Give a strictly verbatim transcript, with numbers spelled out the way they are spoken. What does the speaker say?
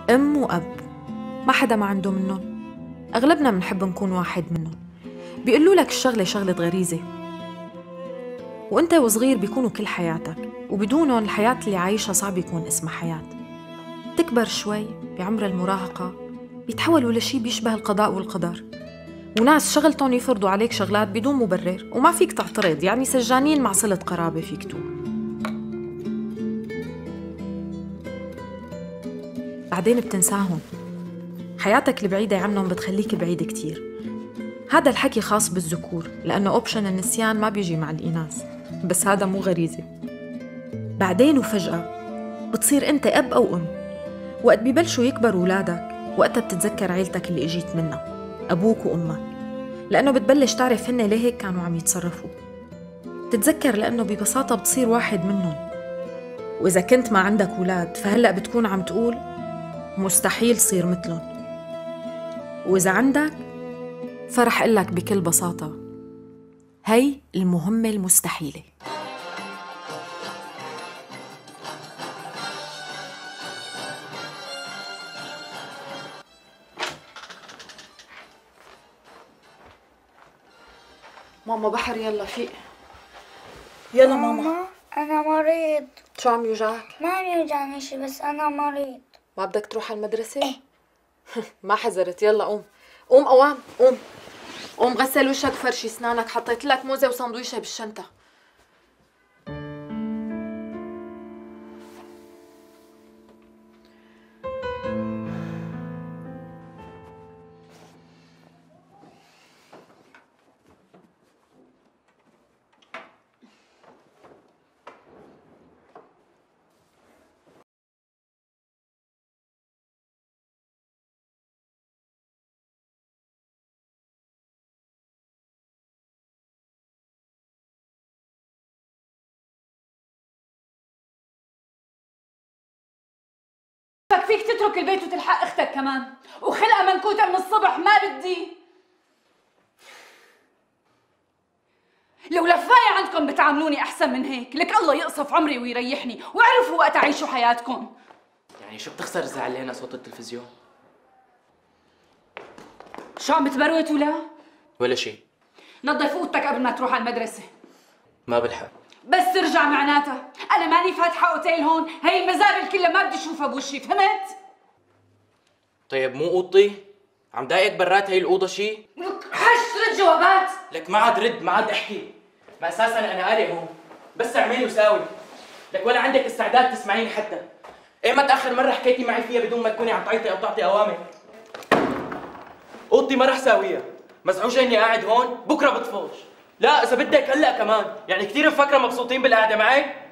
أم وأب ما حدا ما عنده منهم. أغلبنا منحب نكون واحد منهم. بيقولوا لك الشغلة شغلة غريزة، وأنت وصغير بيكونوا كل حياتك، وبدونهم الحياة اللي عايشها صعب يكون اسمها حياة. تكبر شوي بعمر المراهقة بيتحولوا لشي بيشبه القضاء والقدر، وناس شغلتهم يفرضوا عليك شغلات بدون مبرر وما فيك تعترض، يعني سجانين مع صلة قرابة فيك تقول. بعدين بتنساهم، حياتك البعيدة عنهم بتخليك بعيد كتير. هذا الحكي خاص بالذكور لأنه أوبشن النسيان ما بيجي مع الإناث، بس هذا مو غريزة. بعدين وفجأة بتصير أنت أب أو أم. وقت بيبلشوا يكبروا أولادك وقتها بتتذكر عيلتك اللي إجيت منها، أبوك وأمك، لأنه بتبلش تعرف هن ليه هيك كانوا عم يتصرفوا. تتذكر لأنه ببساطة بتصير واحد منهم. وإذا كنت ما عندك أولاد فهلأ بتكون عم تقول مستحيل صير مثلهم، وإذا عندك فرح قلك بكل بساطة هي المهمة المستحيلة. ماما بحر يلا فيق. يلا ماما. ماما أنا مريض. شو عم يوجعك؟ ما عم يوجعني شي بس أنا مريض. ما بدك تروح على المدرسة؟ إيه. ما حذرت. يلا قوم قوم قوام قوم قوم غسل وشك فرشي اسنانك، حطيت لك موزة وسندويشة بالشنطة. فيك تترك البيت وتلحق اختك كمان، وخلقها منكوته من الصبح ما بدي. لو لفاية عندكم بتعاملوني احسن من هيك، لك الله يقصف عمري ويريحني، واعرفوا وقت عيشوا حياتكم. يعني شو بتخسر اذا علينا صوت التلفزيون؟ شو عم بتبروت ولا؟ ولا شيء. نظف اوضتك قبل ما تروح على المدرسة. ما بلحق. بس ترجع معناتها، أنا ماني فاتحة أوتيل هون، هي المزابل كلها ما بدي أشوفها بوشي، فهمت؟ طيب مو اوضتي؟ عم ضايقك برات هي الأوضة شيء؟ حش رد جوابات. لك ما عاد رد، ما عاد احكي. ما اساسا انا قارئ هون، بس اعمل وساوي. لك ولا عندك استعداد تسمعيني حتى. ايمت اخر مرة حكيتي معي فيها بدون ما تكوني عم تعيطي او تعطي اوامر؟ اوضتي ما رح ساويها، مزعوجة اني قاعد هون، بكره بطفش. لا اذا بدك هلا كمان، يعني كثير مفكرة مبسوطين بالقعدة معي؟